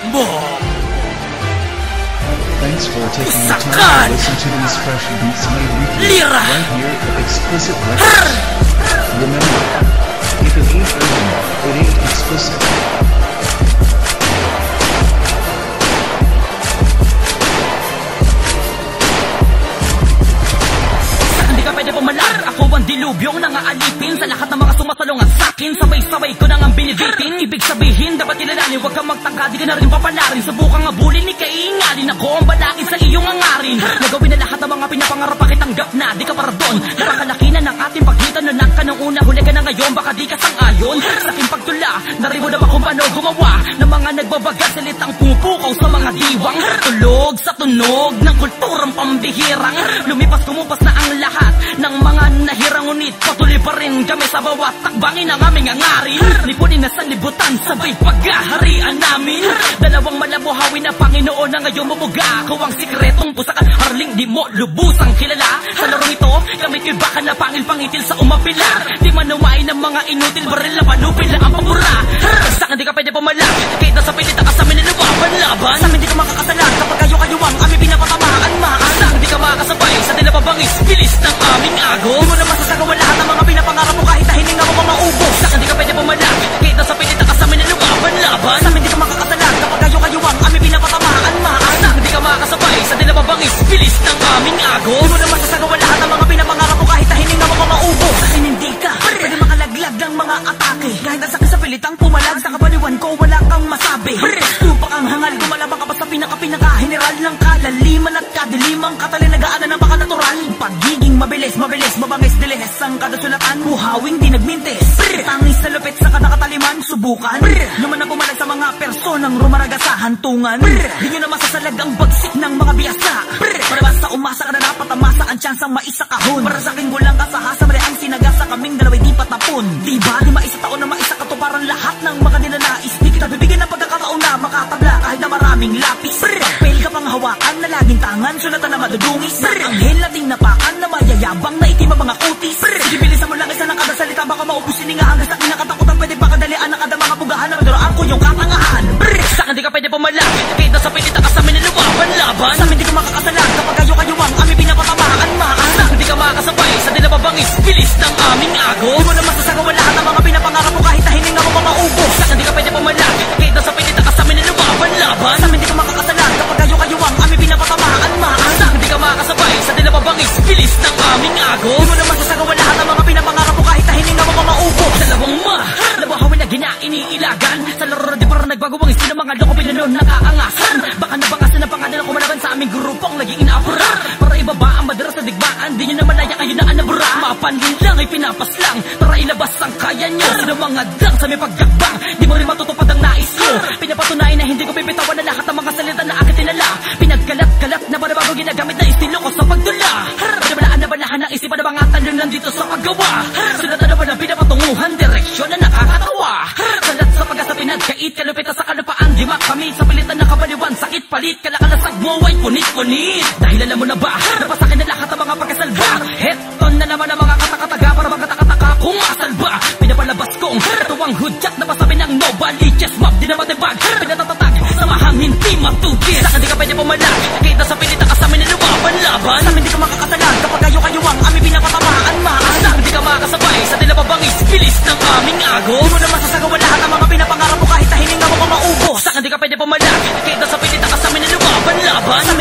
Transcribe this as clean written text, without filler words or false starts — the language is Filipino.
mo. Thanks for taking the time to listen to these fresh beats made weekly right here at Explicit Records. Remember, if it ain't urban, it ain't explicit. Ako ang dilubyong nangaalipin sa lahat ng mga sumasalungan sa'kin. Sabay-sabay ko nang ang binibitin. Ibig sabihin, dapat kilalanin, huwag kang magtangka, di ka na rin papalarin. Subukang abulin, ni kaingalin. Ako ang balakid sa iyong angarin. Nagawin na lahat ng mga pinapangarap, pakitanggap na di ka para doon. Napakalaki na ng ating pagitan. Nanak ka nung una, huli ka na ngayon, baka di ka sang-ayon sa aking pagtula. Naribo na ba kung paano gumawa ng mga nagbabagat, salitang pumupukaw sa mga diwang. Tulog sa tunog ng kulturang pambihirang. Lumipas kumupas na ang lahat ng mga nahirang, ngunit patuloy pa rin kami sa bawat takbangin ang aming angarin. Lipunin na sa libutan, sabay paghaharian namin. Dalawang malabuhawin na Panginoon na ngayon mabuga. Ako ang sikretong pusakan, harling di mo lubusang kilala. Sa larong ito, gamit ko'y baka na pangil-pangitil sa umapila. Di manuwain ng mga inutil, baril na panupil na ang pamura. Sa'kin di ka pwede pumalag, kahit nasa pilita ka sa amin nilaban-laban. Sa'min di ka makakasalan, kapag kayo-kayuwang aming pinapatamaan. Sa'kin di ka makakasabay, sa tila pabangis, bilis ng aming agos. Di mo na masasagawa lahat ng mga pinapangarap mo, kahit na hininga mo mamaubos. Sa'kin di ka pwede pumalag, kahit nasa pilita ka sa amin nilaban-laban. Sa'min di ka makakasalan, kapag kayo-kayuwang aming pinapatamaan. Sa'kin di ka makakasabay, sa tila pabangis, bilis ng aming agos. Di mo na masasagawa lahat ng mga pinapangarap mo, kahit na hininga mo mamaubos. Sa'kin hindi ka pwede makalaglag ng mga atake, kahit na sakit sa pilitang pumalag. Sa kabaliwan ko wala kang masabi. Tupak ang hangal, gumalabang ka pa sa pinaka-general ng kalaliman at kadilimang katalinagaan ng baka natural. Pagiging mabilis, mabangis, diles ang kadasulatan. Buhawing di nagmintis, tangis na lupit sa kada kataliman. Subukan naman na pumalag sa mga personang rumaraga sa hantungan. Di nyo na masasalag ang bagsik ng mga biyasa. Para basta umasa ka na dapat amasa ang tsansang maisakahon. Para sa aking gulang kasahasa, ang sinagasa kaming dalawa'y di patapon. Diba, di maisa taon na maisa katuparan lahat ng mga ninanais. Di kita bibigyan ng pagkakataon na makatabla kahit na maraming lapis. Papel ka pang hawakan na laging tangan, sulatan na madudungis. Anghel na ting napakan na mayayabang na itim ang mga kutis. Sige, bilisan mo lang isa ng kada salita, baka maubusin nga hanggang sa kinakatakutan. Pwede pa kadalian ang kada mga bugahan na maduraan ko yung katangahan. Sa'kin di ka pwede pumalag, kahit nasa pilita ka sa amin nilaban-laban. Sa'min di ka makakasalag, kapag kayo-kayuwang aming pinapatamaan. Sa'kin di ka makakasabay, sa tila pabangis, bilis ng aming agos. Di mo na masasagawa lahat ng mga pinapangarap mo, kahit na hininga mo mamaubos. Sa'kin di ka pwede pumalag, kahit nasa pilita ka sa amin nilaban-laban. Sa'min di ka makakasalag, kapag kayo-kayuwang aming pinapatamaan. Sa'kin di ka makakasabay, sa tila pabangis, bilis ng aming agos. Di mo na masasagawa lahat ng mga pinapangarap mo, kahit na hininga mo mamaubos. Dalawang labuhawin na iniilagan. Sa laro di para nagbago ang istin ng mga loko pinanon nakaangasan. Baka nabangasan ang pangalan ako manaban sa aming grupong laging inaapura. Para ibaba ang madaras sa digmaan, di nyo na malaya kayo na anabura. Mapanlin lang ay pinapaslang, para ilabas ang kaya nyo. Sino mga dang sa may pagkakbang, di mo rin matutupad ang nais mo. Pinapatunayan na hindi ko pipitawan na lahat ng mga salita na aking tinala. Pinagkalat-kalat na para bago ginagamit na estilo ko sa pagdula. Panabalaan na balahan ng isipan na mga talyon nandito sa paggawa. Sulatan na ba ng pinapatunguhan, direksyon na nakakatawa. Salat sa pag-asa pinagkait, kalupita sa kalupaan, di makamit sa pilitan na kabaliwan. Sakit palit, kalakalasag mo ay punit-punit. Dahil alam mo na ba, napasakin na lahat ng mga pagkasalba. Heto na naman ang mga katakataga, para magkatakataka kung masalba. Pinapalabas kong tuwang hudyat na masabi ng nobody chess map, di na matibag. Pinatatatag sa mahang hindi matugis. Sa'kin di ka pwede pumalag, kahit nasa pilita ka sa amin nilaban-laban. Sa'min di ka makakasalag, kapag kayo-kayuwang aming pinapatamaan. Sa'kin di ka makakasabay, sa tila pabangis, bilis ng aming agos. Di mo na masasagawa lahat ng mga pinapangarap mo, kahit na hininga mo mamaubos. Sa'kin di ka pwede pumalag, kahit nasa pilita ka sa amin nilaban-laban.